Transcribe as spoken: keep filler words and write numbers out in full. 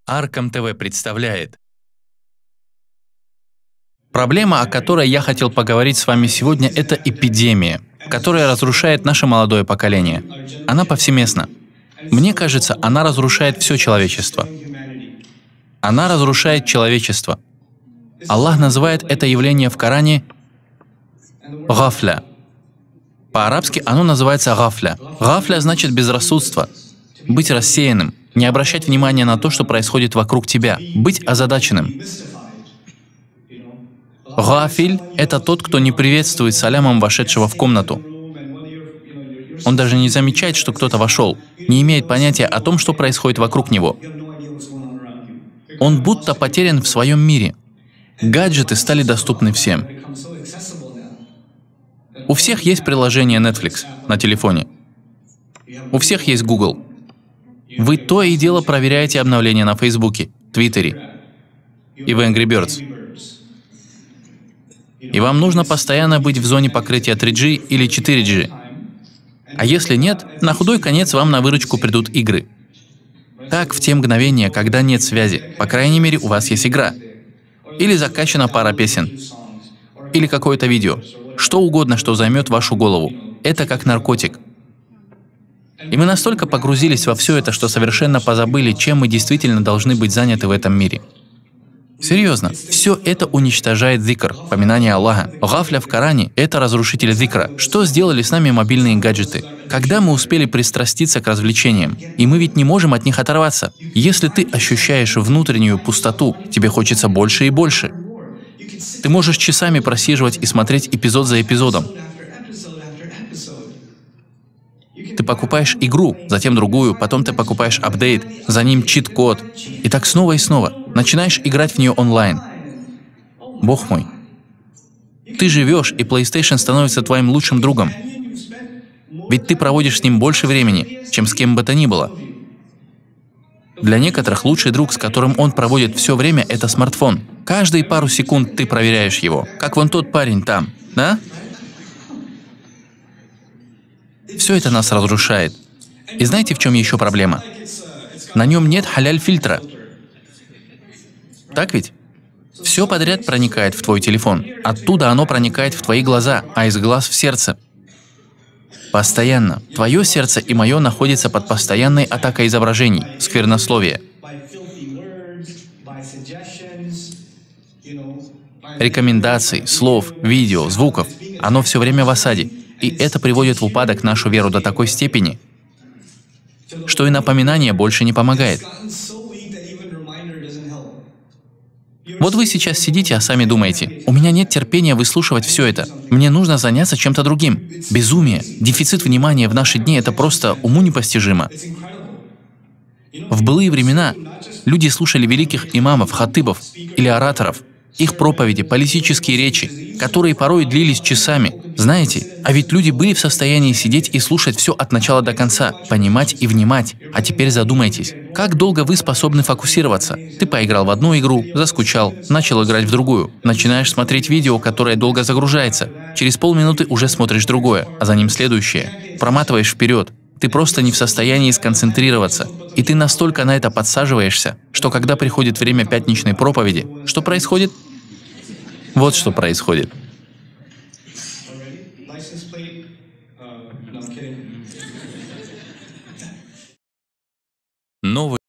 Аркам ТВ представляет. Проблема, о которой я хотел поговорить с вами сегодня, это эпидемия, которая разрушает наше молодое поколение. Она повсеместна. Мне кажется, она разрушает все человечество. Она разрушает человечество. Аллах называет это явление в Коране «гафля». По-арабски оно называется «гафля». «Гафля» значит безрассудство, быть рассеянным, не обращать внимания на то, что происходит вокруг тебя, быть озадаченным. Гафиль — это тот, кто не приветствует салямом вошедшего в комнату. Он даже не замечает, что кто-то вошел, не имеет понятия о том, что происходит вокруг него. Он будто потерян в своем мире. Гаджеты стали доступны всем. У всех есть приложение Netflix на телефоне. У всех есть Google. Вы то и дело проверяете обновления на Фейсбуке, Твиттере и в Angry Birds. И вам нужно постоянно быть в зоне покрытия три джи или четыре джи. А если нет, на худой конец вам на выручку придут игры. Так, в те мгновения, когда нет связи, по крайней мере, у вас есть игра. Или закачана пара песен. Или какое-то видео. Что угодно, что займет вашу голову. Это как наркотик. И мы настолько погрузились во все это, что совершенно позабыли, чем мы действительно должны быть заняты в этом мире. Серьезно, все это уничтожает зикр, поминание Аллаха. Гафля в Коране — это разрушитель зикра. Что сделали с нами мобильные гаджеты? Когда мы успели пристраститься к развлечениям? И мы ведь не можем от них оторваться. Если ты ощущаешь внутреннюю пустоту, тебе хочется больше и больше. Ты можешь часами просиживать и смотреть эпизод за эпизодом. Ты покупаешь игру, затем другую, потом ты покупаешь апдейт, за ним чит-код. И так снова и снова. Начинаешь играть в нее онлайн. Бог мой. Ты живешь, и PlayStation становится твоим лучшим другом. Ведь ты проводишь с ним больше времени, чем с кем бы то ни было. Для некоторых лучший друг, с которым он проводит все время, это смартфон. Каждые пару секунд ты проверяешь его, как вон тот парень там, да? Все это нас разрушает. И знаете, в чем еще проблема? На нем нет халяль-фильтра. Так ведь? Все подряд проникает в твой телефон. Оттуда оно проникает в твои глаза, а из глаз в сердце. Постоянно. Твое сердце и мое находятся под постоянной атакой изображений, сквернословия. Рекомендаций, слов, видео, звуков. Оно все время в осаде. И это приводит в упадок нашу веру до такой степени, что и напоминание больше не помогает. Вот вы сейчас сидите, а сами думаете, у меня нет терпения выслушивать все это. Мне нужно заняться чем-то другим. Безумие, дефицит внимания в наши дни — это просто уму непостижимо. В былые времена люди слушали великих имамов, хатыбов или ораторов, их проповеди, политические речи, которые порой длились часами. Знаете, а ведь люди были в состоянии сидеть и слушать все от начала до конца, понимать и внимать. А теперь задумайтесь, как долго вы способны фокусироваться? Ты поиграл в одну игру, заскучал, начал играть в другую. Начинаешь смотреть видео, которое долго загружается. Через полминуты уже смотришь другое, а за ним следующее. Проматываешь вперед. Ты просто не в состоянии сконцентрироваться. И ты настолько на это подсаживаешься, что когда приходит время пятничной проповеди, что происходит? Вот что происходит. Новый